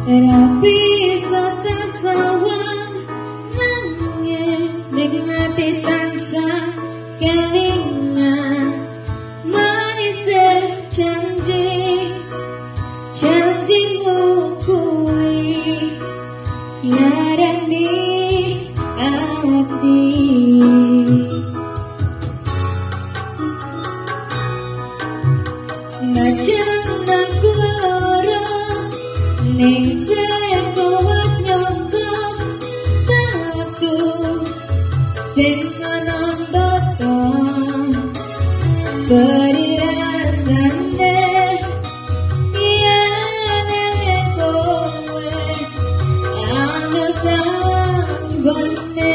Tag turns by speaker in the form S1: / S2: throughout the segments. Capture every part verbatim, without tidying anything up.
S1: Rapi saka sawang nanging ning ati tansah kelingan manis janji janjimu kuwi nyarani ati senajan aku lara ning sekuat nyongkok aku sing kanandata beri rasane yen kowe anggap tambane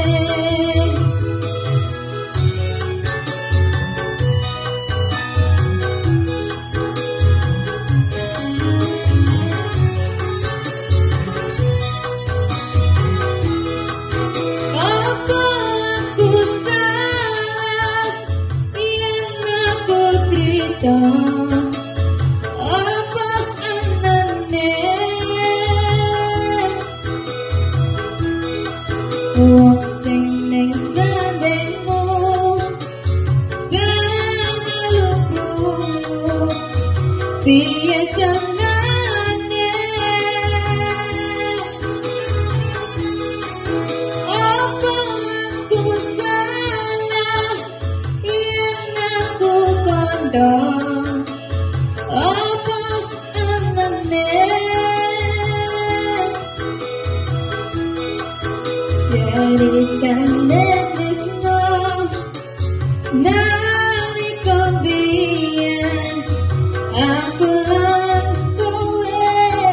S1: apa anane wong sing ning sandengmu gangalukmu piye tenane apa aku salah yen aku kandha apa anane ceritane tresno nalika biyen aku lan kowe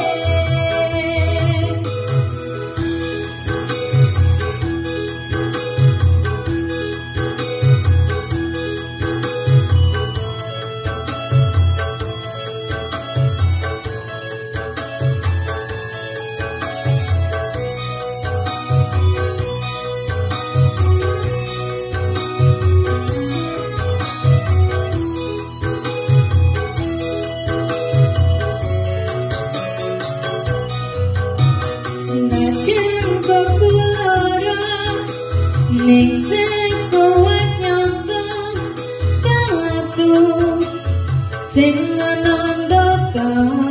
S1: ning sekuat nyongkok aku sing anandata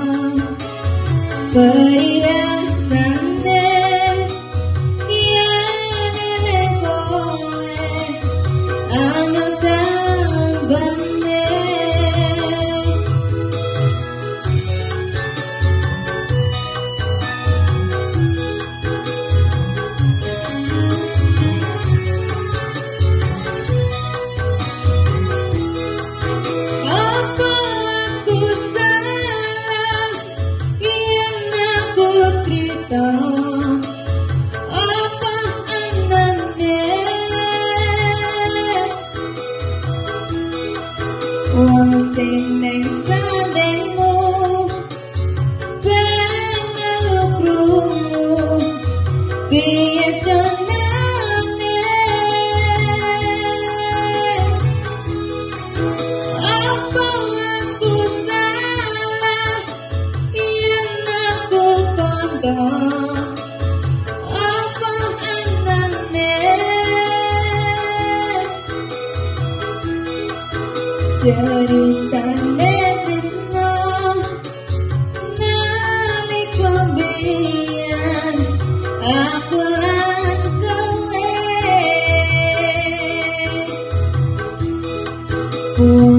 S1: beri rasane yen kowe anggap tambane apa anane wong sing ning sandengmu gangalukmu piye tenane apa aku salah yen aku kandha ceritane tresno nalika biyen aku lan kowe